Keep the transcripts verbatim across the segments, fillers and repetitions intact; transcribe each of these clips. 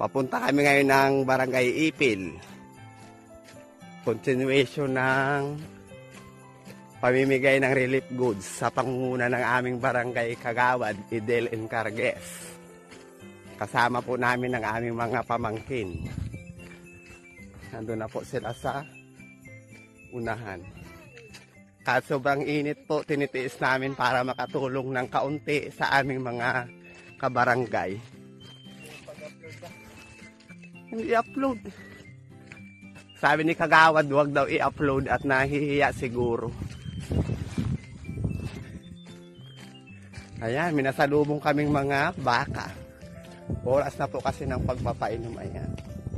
Papunta kami ngayon ng Barangay Ipil. Continuation ng pamimigay ng relief goods sa pangunguna ng aming barangay Kagawad, Idel and Cargues. Kasama po namin ang aming mga pamangkin. Nandun na po sila sa unahan. Kahit sobrang init po, tinitiis namin para makatulong ng kaunti sa aming mga kabarangay. Hindi upload. Sabi ni Kagawad, huwag daw i-upload at nahihiya siguro. Ayan, minasalubong kaming mga baka. Oras na po kasi ng pagpapainom. Ayan.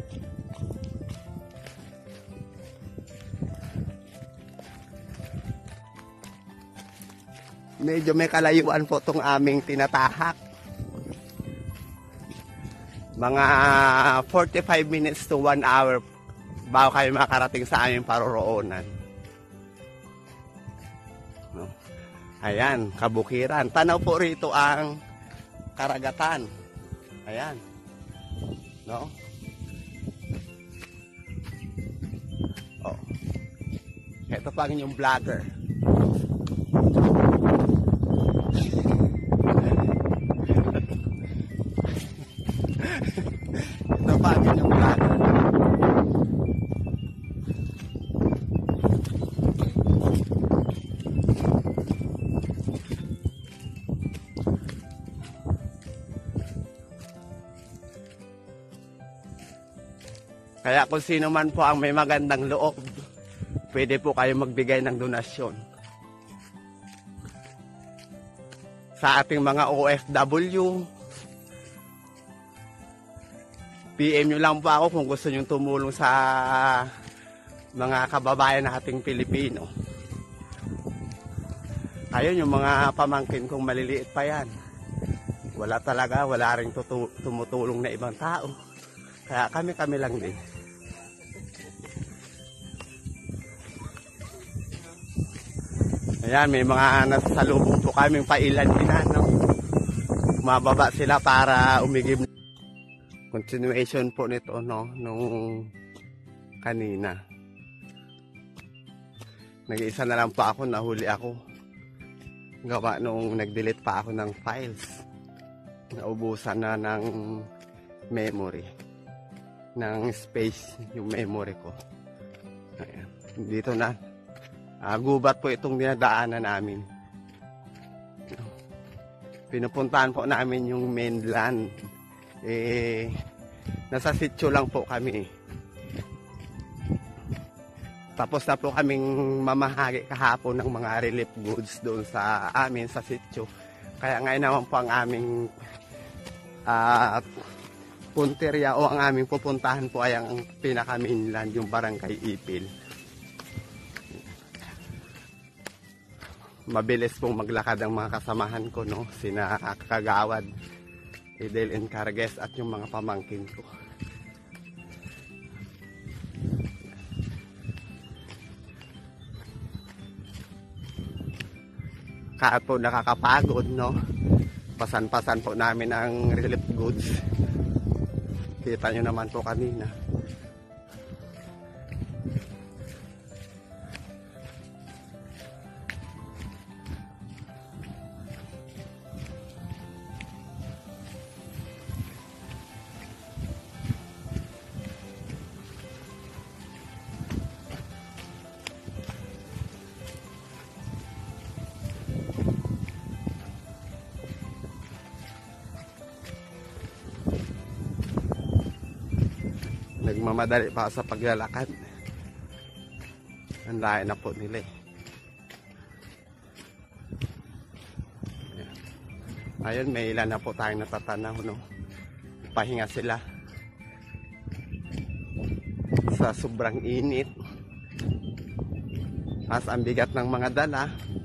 Medyo may kalayuan po itong aming tinatahak. Mga forty-five minutes to one hour bago kayo makarating sa aming paroroonan. No? Ayan, kabukiran. Tanaw po rito ang karagatan. Ayan. No? Oh. Ito pa ang inyong vlogger. Ito pa ang inyong vlogger. Kaya kung sino man po ang may magandang loob, pwede po kayo magbigay ng donasyon. Sa ating mga O F W, P M nyo lang po ako kung gusto nyo tumulong sa mga kababayan nating Pilipino. Ayun, yung mga pamangkin kong maliliit pa yan. Wala talaga, wala rin tutu tumutulong na ibang tao. Kaya kami-kami lang din. Ayan, may mga nasasalubong po kaming pailan-ilan. No? Mababa sila para umigib. Continuation po nito, no, nung kanina. Nag-iisa na lang pa ako, nahuli ako. Gawa nung nag-delete pa ako ng files. Naubusan na ng memory. Ng space yung memory ko. Ayan. Dito na. Uh, gubat po itong dinadaanan namin. Pinupuntahan po namin yung mainland. Eh, nasa sitio lang po kami. Tapos na po kaming mamahagi kahapon ng mga relief goods doon sa amin sa sitio. Kaya ngayon naman po ang aming uh, punteriya o ang aming pupuntahan po ay ang pinaka-mainland, yung Barangay Ipil. Mabilis pong maglakad ang mga kasamahan ko, no? Sina Kagawad, Idel and Cargues at yung mga pamangkin ko. Kahit po nakakapagod, no? Pasan-pasan po namin ang relief goods. Kita nyo naman po kanina. Nagmamadali pa sa paglalakad. Ang layo na po nila eh. Ayun, may ilan na po tayong natatanaw, no? Pahinga sila sa sobrang init. As ang bigat ng mga dala.